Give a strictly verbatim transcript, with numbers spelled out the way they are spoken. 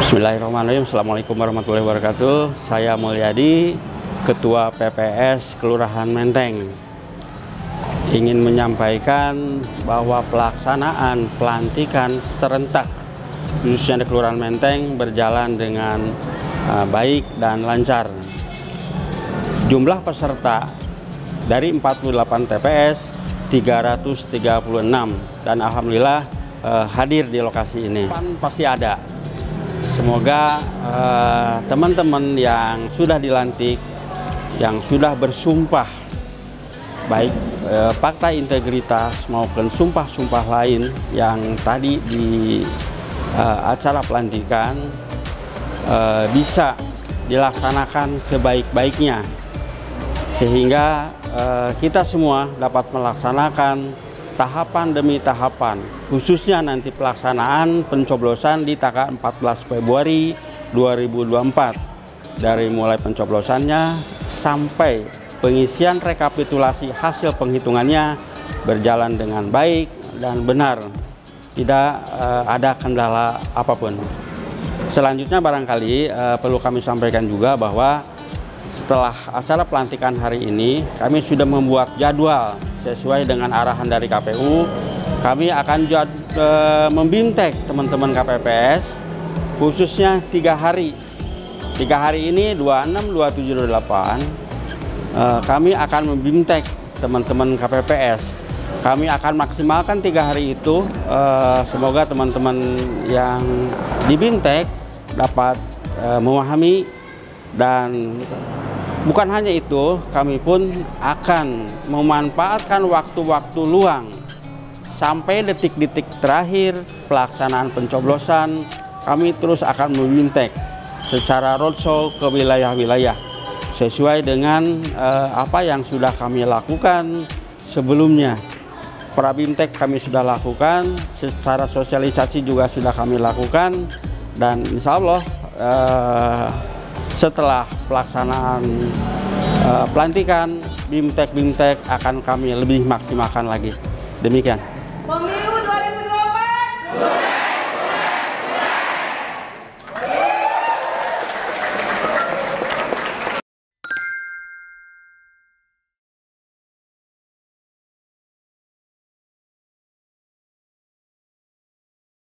Bismillahirrahmanirrahim. Assalamualaikum warahmatullahi wabarakatuh. Saya Mulyadi, Ketua P P S Kelurahan Menteng, ingin menyampaikan bahwa pelaksanaan pelantikan serentak khususnya di Kelurahan Menteng berjalan dengan uh, baik dan lancar. Jumlah peserta dari empat puluh delapan T P S tiga ratus tiga puluh enam, dan alhamdulillah uh, hadir di lokasi ini. Pasti ada. Semoga teman-teman uh, yang sudah dilantik, yang sudah bersumpah, baik uh, fakta integritas maupun sumpah-sumpah lain yang tadi di uh, acara pelantikan uh, bisa dilaksanakan sebaik-baiknya, sehingga uh, kita semua dapat melaksanakan tahapan demi tahapan, khususnya nanti pelaksanaan pencoblosan di tanggal empat belas Februari dua ribu dua puluh empat, dari mulai pencoblosannya sampai pengisian rekapitulasi hasil penghitungannya berjalan dengan baik dan benar, tidak uh, ada kendala apapun. Selanjutnya barangkali uh, perlu kami sampaikan juga bahwa setelah acara pelantikan hari ini, kami sudah membuat jadwal sesuai dengan arahan dari K P U. Kami akan jad, e, membimtek teman-teman K P P S khususnya tiga hari. Tiga hari ini dua puluh enam, dua puluh tujuh, dua puluh delapan e, kami akan membimtek teman-teman K P P S. Kami akan maksimalkan tiga hari itu. E, semoga teman-teman yang dibimtek dapat e, memahami, dan bukan hanya itu, kami pun akan memanfaatkan waktu-waktu luang sampai detik-detik terakhir pelaksanaan pencoblosan. Kami terus akan membimtek secara roadshow ke wilayah-wilayah sesuai dengan eh, apa yang sudah kami lakukan sebelumnya. Prabimtek kami sudah lakukan, secara sosialisasi juga sudah kami lakukan, dan insya Allah eh, setelah pelaksanaan uh, pelantikan, bimtek-bimtek akan kami lebih maksimalkan lagi. Demikian.